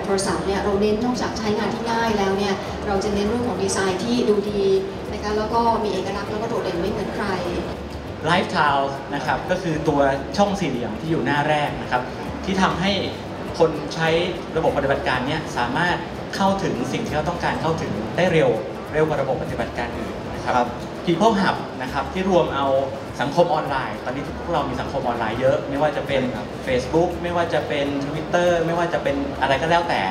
โทรศัพท์เนี่ยเราเน้นนอกจากใช้งานที่ง่ายแล้วเนี่ยเราจะเน้นเรื่องของดีไซน์ที่ดูดีนะคะแล้วก็มีเอกลักษณ์แล้วก็โดดเด่นไม่เหมือนใคร Live Tile นะครับก็คือตัวช่องสี่เหลี่ยมที่อยู่หน้าแรกนะครับที่ทำให้คนใช้ระบบปฏิบัติการนี้สามารถเข้าถึงสิ่งที่เขาต้องการเข้าถึงได้เร็วกว่าระบบปฏิบัติการอื่นนะครับ People Hub นะครับที่รวมเอาสังคมออนไลน์ตอนนี้พวกเรามีสังคมออนไลน์เยอะไม่ว่าจะเป็น Facebook ไม่ว่าจะเป็น Twitter ไม่ว่าจะเป็นอะไรก็แล้วแต่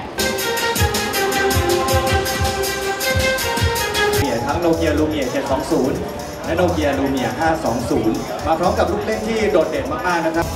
ทั้ง Nokia Lumia 720 และ Nokia Lumia 520 มาพร้อมกับลูกเล่นที่โดดเด่นมากๆนะครับ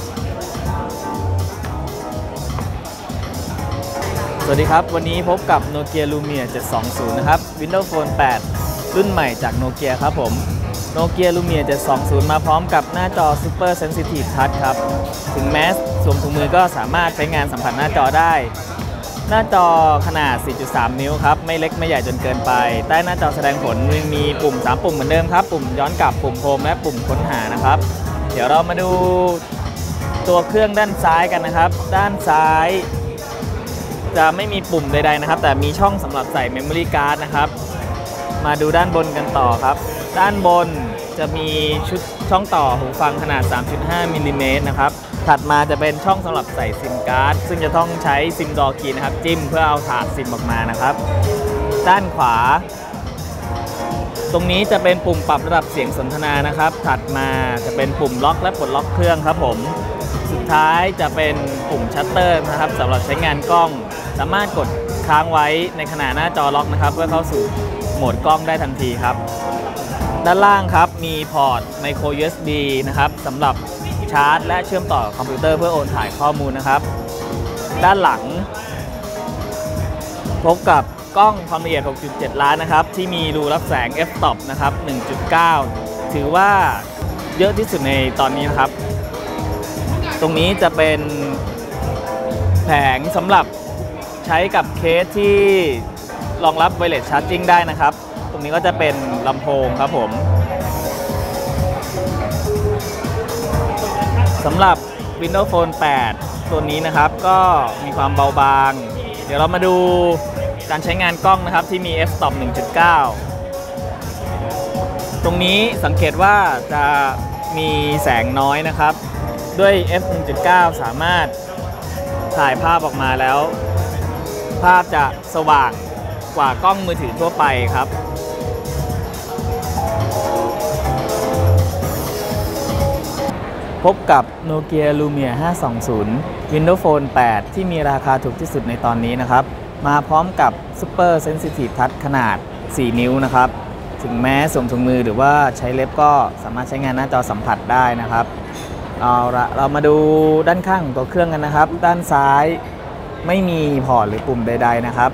สวัสดีครับวันนี้พบกับ Nokia Lumia 720 นะครับ Windows Phone 8 รุ่นใหม่จาก Nokia ครับผม Nokia Lumia 720 มาพร้อมกับหน้าจอ Super Sensitive Touch ครับถึงแม้สวมถุงมือก็สามารถใช้งานสัมผัสหน้าจอได้หน้าจอขนาด 4.3 นิ้วครับไม่เล็กไม่ใหญ่จนเกินไปใต้หน้าจอแสดงผลมีปุ่ม 3 ปุ่มเหมือนเดิมครับปุ่มย้อนกลับปุ่มโฮมและปุ่มค้นหานะครับเดี๋ยวเรามาดูตัวเครื่องด้านซ้ายกันนะครับด้านซ้ายจะไม่มีปุ่มใดๆนะครับแต่มีช่องสำหรับใส่ Memory Card นะครับมาดูด้านบนกันต่อครับด้านบนจะมีชุดช่องต่อหูฟังขนาด 3.5 มิลลิเมตรนะครับถัดมาจะเป็นช่องสำหรับใส่ซิมการ์ดซึ่งจะต้องใช้ซิมดอร์คีย์นะครับจิ้มเพื่อเอาถาดซิมออกมานะครับด้านขวาตรงนี้จะเป็นปุ่มปรับระดับเสียงสนทนานะครับถัดมาจะเป็นปุ่มล็อกและปลดล็อกเครื่องครับผมสุดท้ายจะเป็นปุ่มชัตเตอร์นะครับสำหรับใช้งานกล้องสามารถกดค้างไว้ในขณะหน้าจอล็อกนะครับเพื่อเข้าสู่โหมดกล้องได้ทันทีครับด้านล่างครับมีพอร์ต Micro USB นะครับสำหรับชาร์จและเชื่อมต่อคอมพิวเตอร์เพื่อโอนถ่ายข้อมูลนะครับด้านหลังพบกับกล้องความละเอียด 6.7 ล้านนะครับที่มีรูรับแสง f-stop นะครับ 1.9 ถือว่าเยอะที่สุดในตอนนี้นะครับตรงนี้จะเป็นแผงสำหรับใช้กับเคสที่รองรับ Wireless Charging ได้นะครับตรงนี้ก็จะเป็นลำโพงครับผมสำหรับ Windows Phone 8 ตัวนี้นะครับก็มีความเบาบางเดี๋ยวเรามาดูการใช้งานกล้องนะครับที่มี f-stop 1.9 ตรงนี้สังเกตว่าจะมีแสงน้อยนะครับด้วย f 1.9 สามารถถ่ายภาพออกมาแล้วภาพจะสว่างกว่ากล้องมือถือทั่วไปครับพบกับ Nokia Lumia 520 Windows Phone 8 ที่มีราคาถูกที่สุดในตอนนี้นะครับมาพร้อมกับ Super Sensitive Touch ขนาด 4 นิ้วนะครับถึงแม้สวมถุงมือหรือว่าใช้เล็บก็สามารถใช้งานหน้าจอสัมผัสได้นะครับเอาละเรามาดูด้านข้างของตัวเครื่องกันนะครับด้านซ้ายไม่มีพอร์ตหรือปุ่มใดๆนะครับ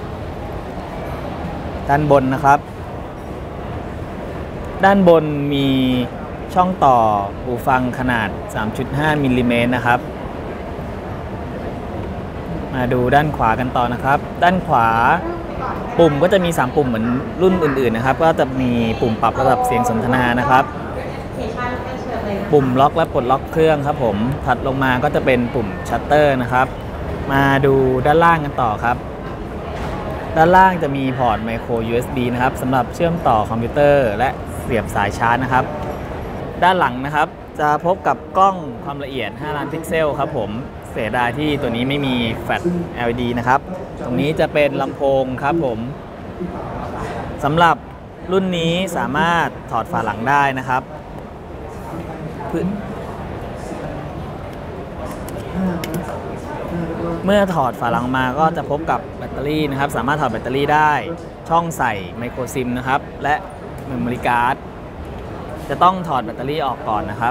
ด้านบนนะครับด้านบนมีช่องต่อหูฟังขนาด 3.5 มิลลิเมตรนะครับมาดูด้านขวากันต่อนะครับด้านขวาปุ่มก็จะมี3ปุ่มเหมือนรุ่นอื่นๆนะครับก็จะมีปุ่มปรับระดับเสียงสนทนานะครับปุ่มล็อกและปลดล็อกเครื่องครับผมถัดลงมาก็จะเป็นปุ่มชัตเตอร์นะครับมาดูด้านล่างกันต่อครับด้านล่างจะมีพอร์ต Micro USB นะครับสำหรับเชื่อมต่อคอมพิวเตอร์และเสียบสายชาร์จนะครับด้านหลังนะครับจะพบกับกล้องความละเอียด 5 ล้านพิกเซลครับผมเสียดายที่ตัวนี้ไม่มีแฟลช LED นะครับตรงนี้จะเป็นลำโพงครับผมสำหรับรุ่นนี้สามารถถอดฝาหลังได้นะครับเมื่อถอดฝาหลังมาก็จะพบกับแบตเตอรี่นะครับสามารถถอดแบตเตอรี่ได้ช่องใส่ไมโครซิมนะครับและเมมโมรี่การ์ดจะต้องถอดแบตเตอรี่ออกก่อนนะครับ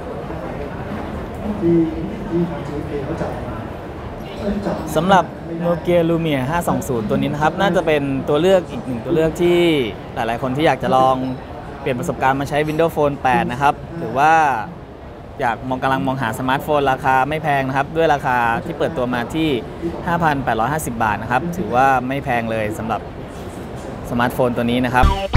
สำหรับ Nokia Lumia 520 ตัวนี้นะครับน่าจะเป็นตัวเลือกอีกหนึ่งตัวเลือกที่หลายๆคนที่อยากจะลองเปลี่ยนประสบการณ์มาใช้ Windows Phone 8 นะครับหรือว่าอยากกำลังมองหาสมาร์ทโฟนราคาไม่แพงนะครับด้วยราคาที่เปิดตัวมาที่ 5,850 บาทนะครับถือว่าไม่แพงเลยสำหรับสมาร์ทโฟนตัวนี้นะครับ